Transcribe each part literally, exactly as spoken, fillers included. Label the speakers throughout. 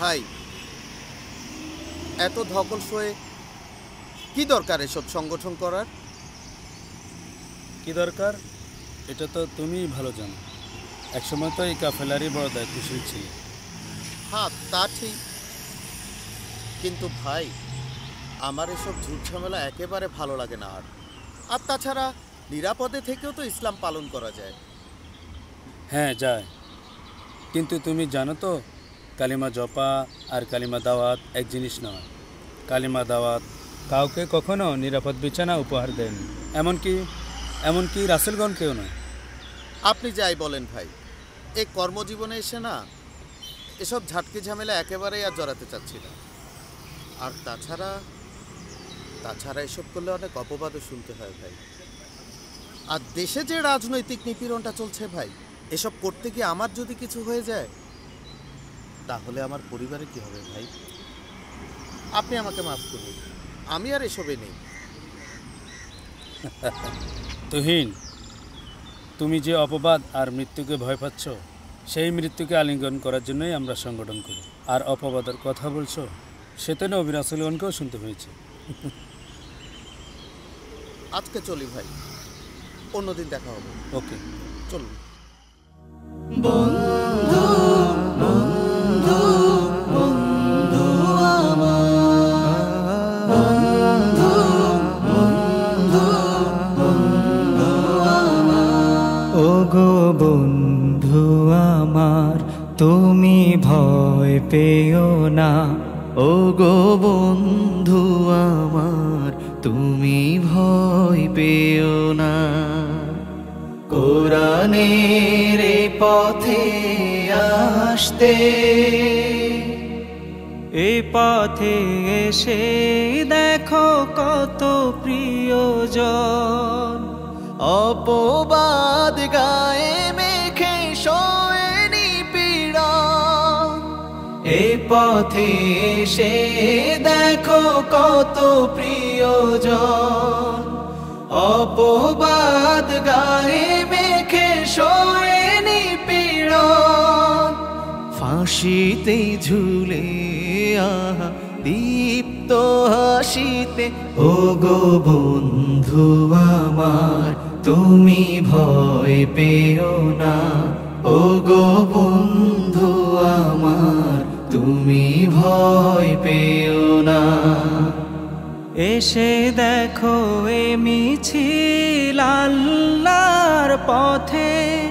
Speaker 1: ভাই এত ধকল সয়ে কি দরকার এসব সংগঠন করার?
Speaker 2: কি দরকার এটা তো তুমিই ভালো জানো। একসময় তো এই কাফেলারই বড় দায়িত্বশীল ছিল।
Speaker 1: হ্যাঁ তা ঠিক, কিন্তু ভাই আমার এসব ঝুট ঝামেলা একেবারে ভালো লাগে না। আর আর তাছাড়া নিরাপদে থেকেও তো ইসলাম পালন করা যায়।
Speaker 2: হ্যাঁ যায়, কিন্তু তুমি জানো তো কালিমা জপা আর কালিমা দাওয়াত এক জিনিস নয়। কালিমা দাওয়াত কাউকে কখনো নিরাপদ বিছানা উপহার দেয়নি, এমনকি এমনকি রাসেলগণকেও নয়।
Speaker 1: আপনি যাই বলেন ভাই, এই কর্মজীবনে এসে না এসব ঝাটকে ঝামেলা একেবারেই আর জড়াতে চাচ্ছি না। আর তাছাড়া তাছাড়া এসব করলে অনেক অপবাদও শুনতে হয় ভাই। আর দেশে যে রাজনৈতিক নিপীড়নটা চলছে ভাই, এসব করতে গিয়ে আমার যদি কিছু হয়ে যায় তাহলে আমার পরিবারে কি হবে ভাই? আপনি আমাকে মাফ করুন, আমি আর এসবে নেই।
Speaker 2: তুহিন, তুমি যে অপবাদ আর মৃত্যুকে ভয় পাচ্ছ, সেই মৃত্যুকে আলিঙ্গন করার জন্যই আমরা সংগঠন করি। আর অপবাদের কথা বলছো, সেটা নবী রাসূলগণকেও শুনতে হয়েছে।
Speaker 1: আজকে চলি ভাই, অন্যদিন দেখা হবে।
Speaker 2: ওকে
Speaker 1: চলুন।
Speaker 3: বন্ধু বন্ধু বন্ধু আমার, বন্ধু বন্ধু বন্ধু আমার, ওগো বন্ধু আমার তুমি ভয় পেও না, ওগো বন্ধু আমার তুমি ভয় পেও না। কোরআনের পথে আসতে, এ পথে এসে দেখো কত প্রিয়জন, অপবাদ গায়ে মেখে শোয়ে নিপীড়ন। এ পথে এসে দেখো কত প্রিয়জন, অপবাদ গায়ে মেখে শোয়ে নিপীড়ন। ফাঁসিতে ঝুলে আহা দীপ্ত হাসিতে, ওগো বন্ধু আমার তুমি ভয় পেও না, ওগো বন্ধু আমার তুমি ভয় পেও না। এসে দেখো এ মিছিল আল্লাহর পথে,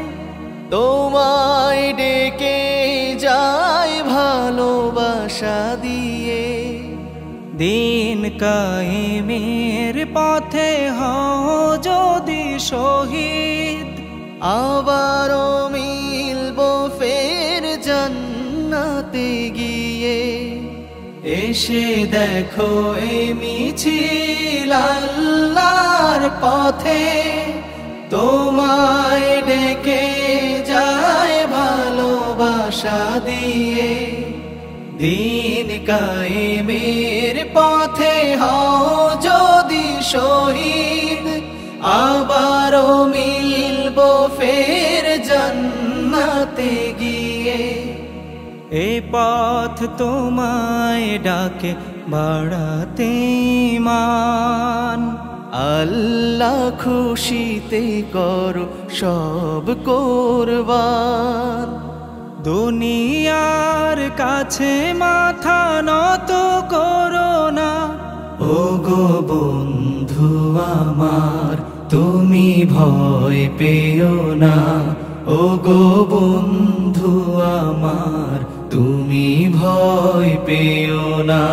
Speaker 3: তোমায় ডেকে যায় ভালোবাসা দিয়ে। দিন কায়েমের পথে হও যদি শহীদ, আবারও মিলবো ফের জান্নাতে গিয়ে। এসে দেখো এ মিছিল আল্লাহর পথে, তোমায় ডেকে যায় ভালোবাসা দিয়ে। দিন কায়েমের পথে হও যদি শহীদ, আবারও মিলবো ফের জান্নাতে গিয়ে। এ পথ তোমায় ডাকে বাড়াতে ঈমান, আল্লাহ খুশিতে করো সব কোরবান। দুনিয়ার কাছে মাথা নত করো না, ওগো বন্ধু আমার তুমি ভয় পেও না, ওগো বন্ধু আমার তুমি ভয় পেও না।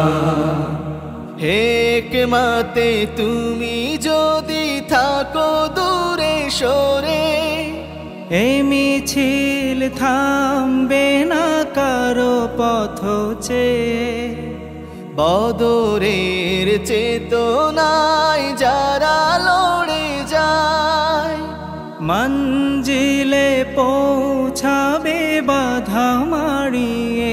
Speaker 3: হিকমতে তুমি যদি থাকো দূরে সরে, এই মিছিল থামবে না কারো পথ চেয়ে। বদরের চেতনায় যারা লড়ে যায়, মঞ্জিলে পৌঁছাবে বাধা মারিয়ে।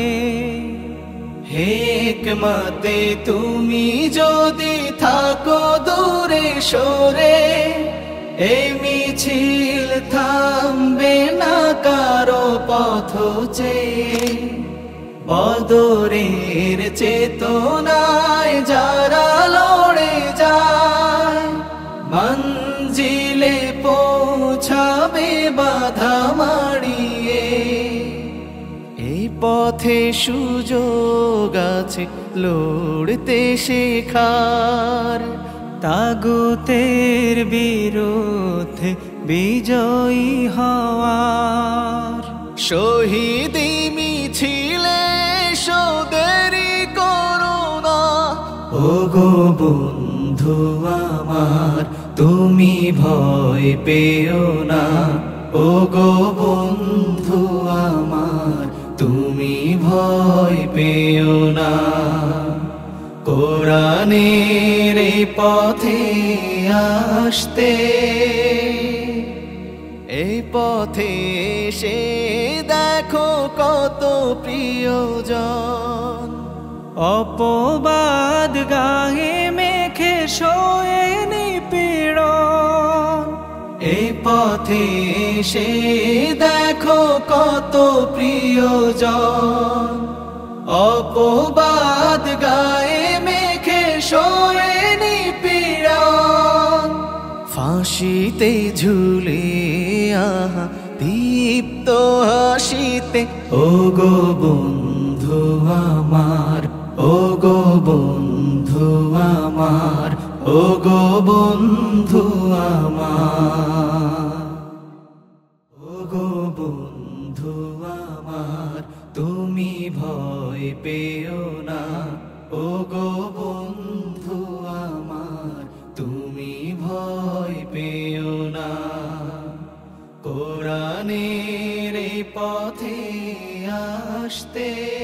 Speaker 3: হিকমতে তুমি যদি থাকো দূরে সরে, এই মিছিল থামবে না কারো পথ চেয়ে। বদরের চেতনায় যারা লড়ে যায় মঞ্জিলে পৌঁছাবে বাধা মাড়িয়ে। এই পথে সুযোগ আছে লড়তে শেখার, তাগুতের বিরুদ্ধে বিজয়ী হওয়ার। শহীদি মিছিলে সদেরি করোনা, ওগো বন্ধু আমার তুমি ভয় পেও না, ওগো বন্ধু আমার তুমি ভয় পেও না। কোরআনের এই পথে আসতে, এই পথে এসে দেখো কত প্রিয়জন। অপবাদ গায়ে মেখে শোয়ে নিপীড়ন, এই পথে এসে দেখো কত প্রিয়জন। অপবাদ গায়ে মেখে শোয়ে নিপীড়ন, ফাঁসিতে ঝুলে আহা দীপ্ত হাসিতে। ওগো বন্ধু আমার, ওগো বন্ধু আমার, ওগো বন্ধু আমার, ওগো বন্ধু আমার তুমি ভয় পেও না, ওগো বন্ধু আমার তুমি ভয় পেও না। কোরআনের এই পথে আসতে